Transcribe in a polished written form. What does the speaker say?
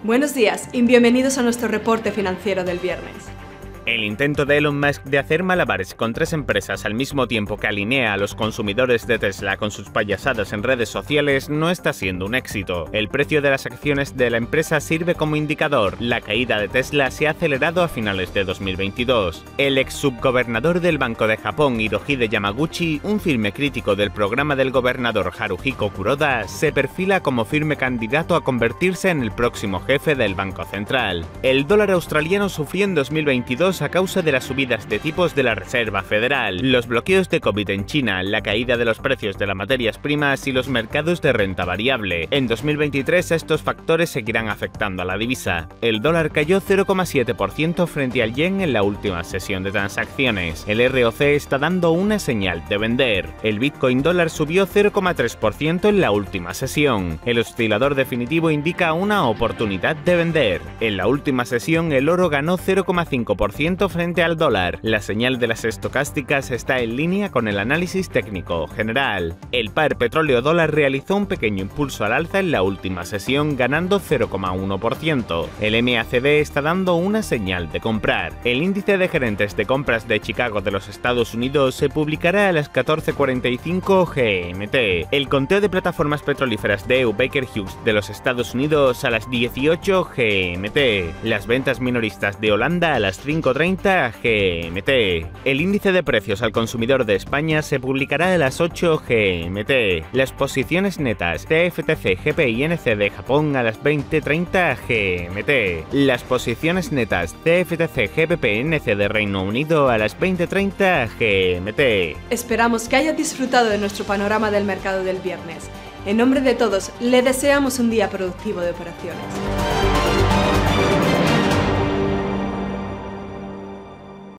Buenos días y bienvenidos a nuestro reporte financiero del viernes. El intento de Elon Musk de hacer malabares con 3 empresas al mismo tiempo que alinea a los consumidores de Tesla con sus payasadas en redes sociales no está siendo un éxito. El precio de las acciones de la empresa sirve como indicador. La caída de Tesla se ha acelerado a finales de 2022. El ex subgobernador del Banco de Japón, Hirohide Yamaguchi, un firme crítico del programa del gobernador Haruhiko Kuroda, se perfila como firme candidato a convertirse en el próximo jefe del Banco Central. El dólar australiano sufrió en 2022 a causa de las subidas de tipos de la Reserva Federal, los bloqueos de COVID en China, la caída de los precios de las materias primas y los mercados de renta variable. En 2023 estos factores seguirán afectando a la divisa. El dólar cayó 0,7% frente al yen en la última sesión de transacciones. El ROC está dando una señal de vender. El Bitcoin dólar subió 0,3% en la última sesión. El oscilador definitivo indica una oportunidad de vender. En la última sesión el oro ganó 0,5% frente al dólar. La señal de las estocásticas está en línea con el análisis técnico general. El par petróleo-dólar realizó un pequeño impulso al alza en la última sesión, ganando 0,1%. El MACD está dando una señal de comprar. El índice de gerentes de compras de Chicago de los Estados Unidos se publicará a las 14:45 GMT. El conteo de plataformas petrolíferas de Baker Hughes de los Estados Unidos a las 18 GMT. Las ventas minoristas de Holanda a las 5:30 GMT. El índice de precios al consumidor de España se publicará a las 8 GMT. Las posiciones netas TFTC GPI NC de Japón a las 20:30 GMT. Las posiciones netas TFTC GBP NC de Reino Unido a las 20:30 GMT. Esperamos que haya disfrutado de nuestro panorama del mercado del viernes. En nombre de todos, le deseamos un día productivo de operaciones.